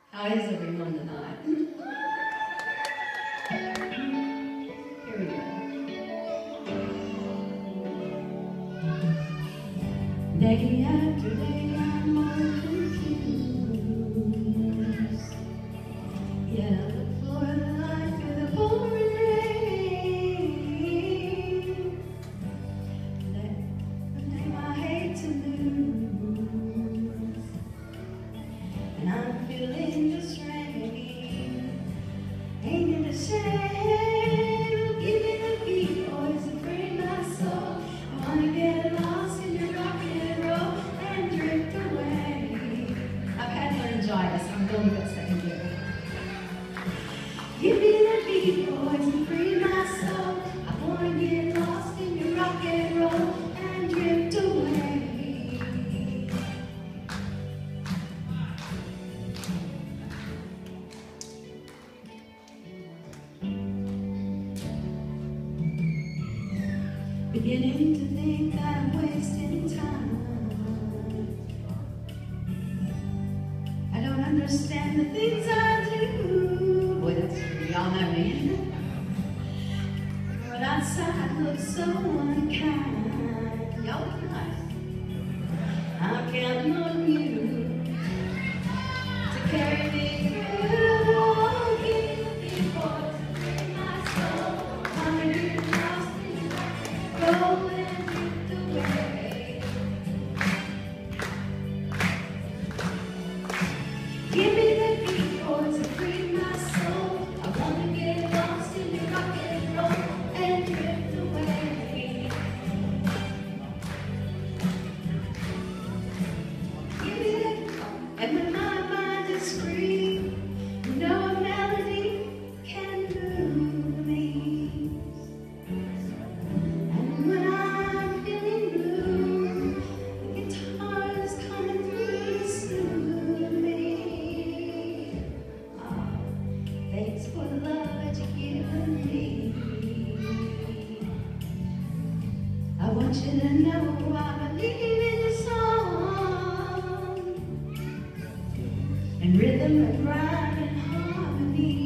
How is everyone tonight? Here we go. Day after day, I'm more confused. Yeah, I look for the light through the pouring rain. That's the name I hate to lose. And I'm feeling the strain. Ain't it a shame? Give me the beat, boys, and free my soul. I wanna get lost in your rock and roll and drift away. I've had laryngitis. I'm going to get second year. Give me the beat, boys, and free my soul. I wanna get lost in your rock and roll and drift away. Beginning to think that I'm wasting time. I don't understand the things I do. Boy, that's y'all know me. But outside looks so unkind. Y'all look nice. I'm counting on you to carry me through. Give me the big boys and free my soul. Wanna get lost in your roll and drift away. Give me the beat, boys, and free my soul. I wanna get lost in your rock and roll and drift away. Give me that, and when my mind is free, no melody can move me. And when I'm feeling blue, the guitar is coming through to soothe me. Oh, thanks for the love that you've given me. I want you to know I believe in your song, and rhythm and rhyme and harmony.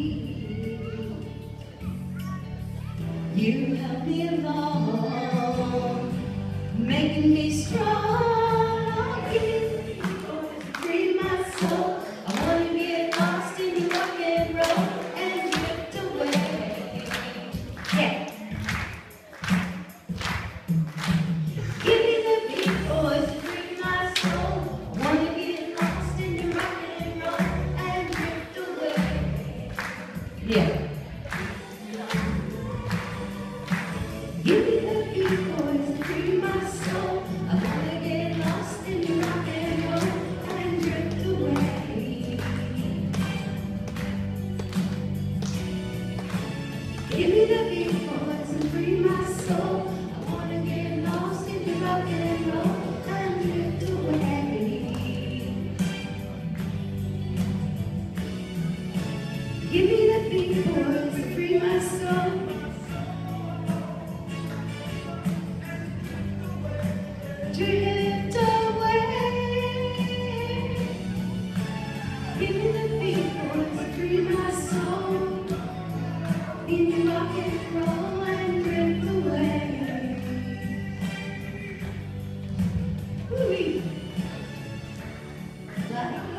You help me along, making me strong. Give me the beat, boys, and free my soul. I wanna get lost in your rock and roll and drift away. Yeah. Give me the beat, boys, and free my soul. I wanna get lost in your rock and roll and drift away. Yeah. Give me the beat, boys, and free my soul. I wanna get lost in your rock and roll and drift away. Give me the beat, boys, and free my soul. I wanna get lost in your rock and roll and drift away. Give me the beat, boys, and free my soul. Drift away. Give me the beat, boys, and free my soul. In your rock and roll and drift away. Woo-wee.